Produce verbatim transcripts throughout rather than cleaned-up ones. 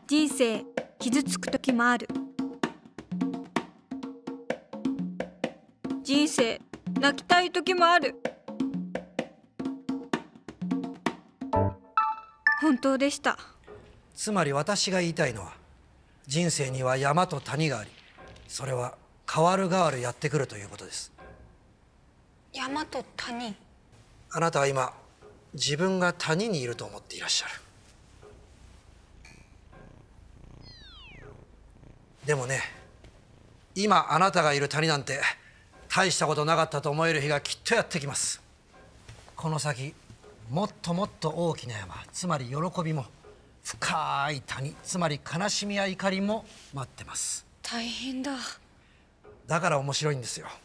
人生傷つく時もある。人生泣きたい時もある。本当でした。 つまり私が言いたいのは、人生には山と谷があり、それは変わる変わるやってくるということです。 山と谷。 あなたは今自分が谷にいると思っていらっしゃる。でもね、今あなたがいる谷なんて大したことなかったと思える日がきっとやってきます。この先もっともっと大きな山、つまり喜びも、深い谷、つまり悲しみや怒りも待ってます。 大変だ。 だから面白いんですよ。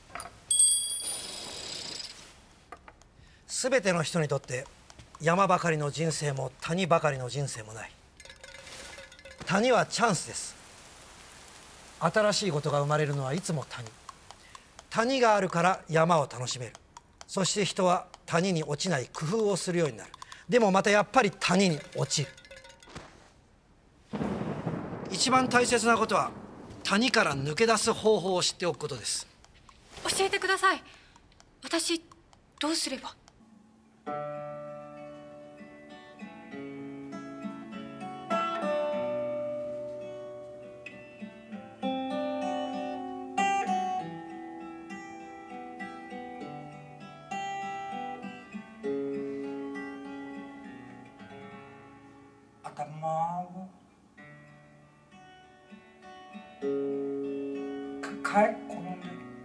すべての人にとって山ばかりの人生も谷ばかりの人生もない。谷はチャンスです。新しいことが生まれるのはいつも谷。谷があるから山を楽しめる。そして人は谷に落ちない工夫をするようになる。でもまたやっぱり谷に落ちる。一番大切なことは谷から抜け出す方法を知っておくことです。 教えてください。私どうすれば。 頭を抱え込んで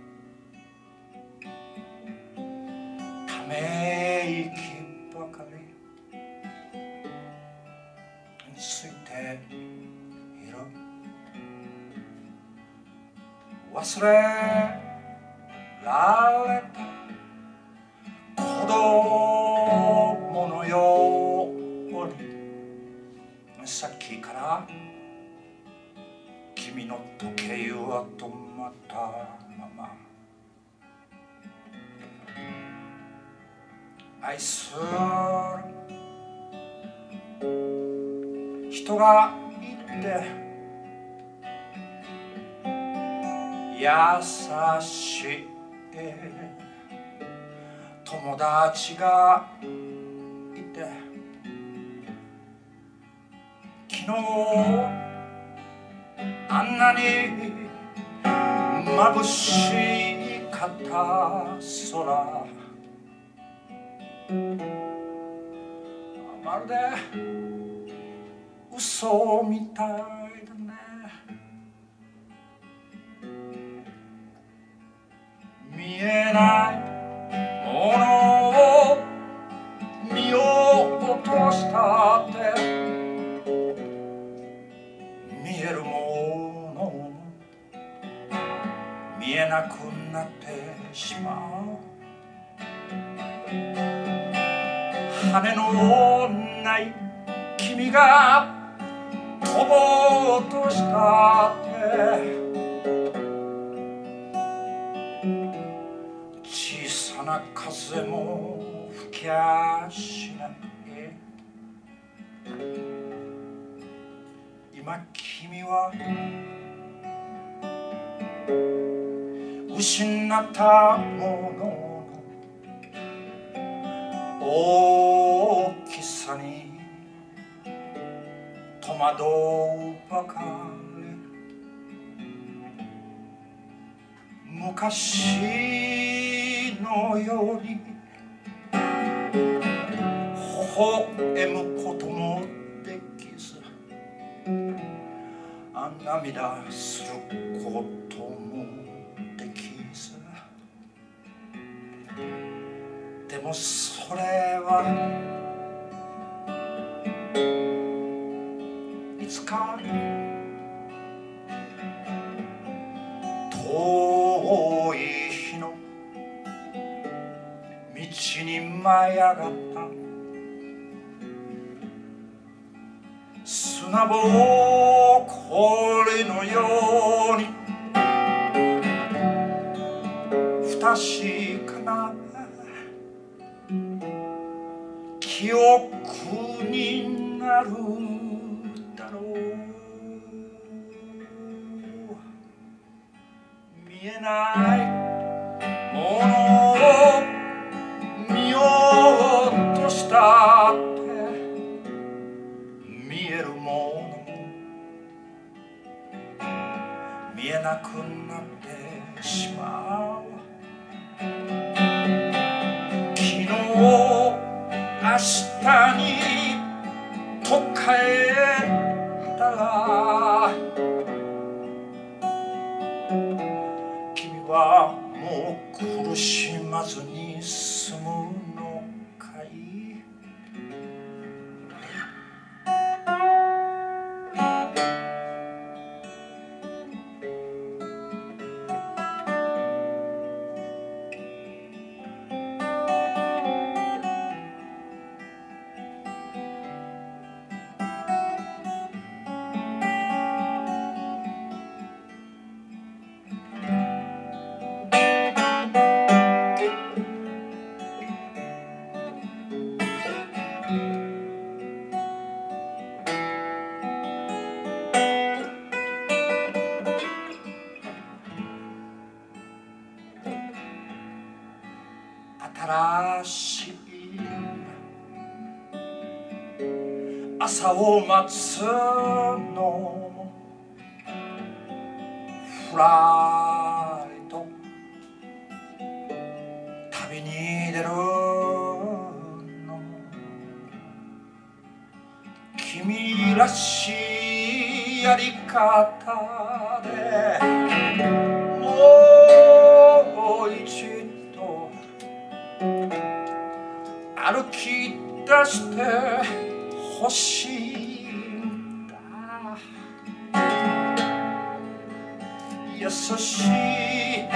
ため息ばかりついている。忘れられた子供のようにさっきから君の時計は止まったまま。愛する人がいて優しい友達がいて、昨日あんなに眩しかった空、まるで嘘みたいだね。見えないものを見ようとしたって見えるもの見えなくなってしまう。羽のない君が飛ぼうとしたって小さな風も吹きゃしない。今君は失ったものの大きさに戸惑うばかり。昔のように微笑むこともできず、涙することもできず、でもそれはいつか遠い日の道に舞い上がった砂ぼこりのように不確かな記憶になるだろう。 えないものを見ようとしたって見えるものも見えなくなってしまう。昨日明日にと帰ったら君はもう苦しまずに済むのかい。新しい朝を待つのフライト旅に出るの君らしいやり方でもう一度歩き出してほしいんだ。優しい言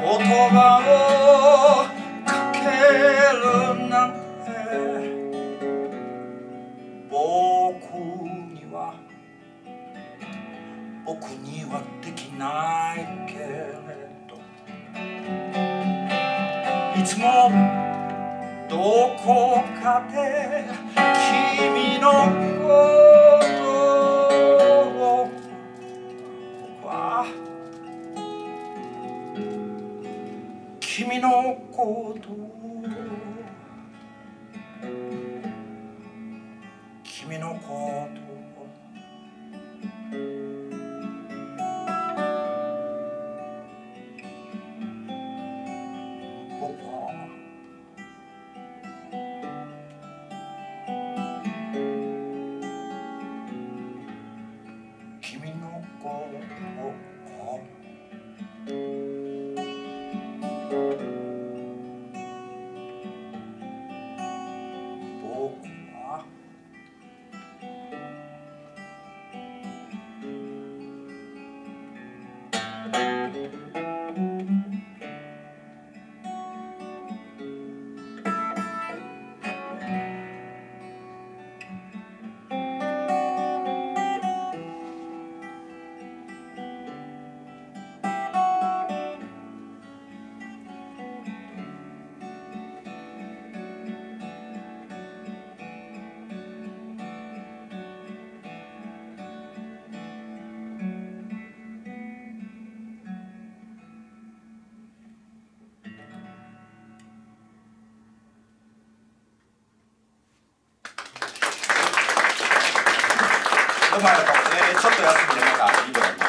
葉をかけるなんて僕には僕にはできないけれどいつもどこかで君のことを僕は君のことを君のことを僕は君のことを僕はどうもありがとう。えーちょっと休みでまたリベラル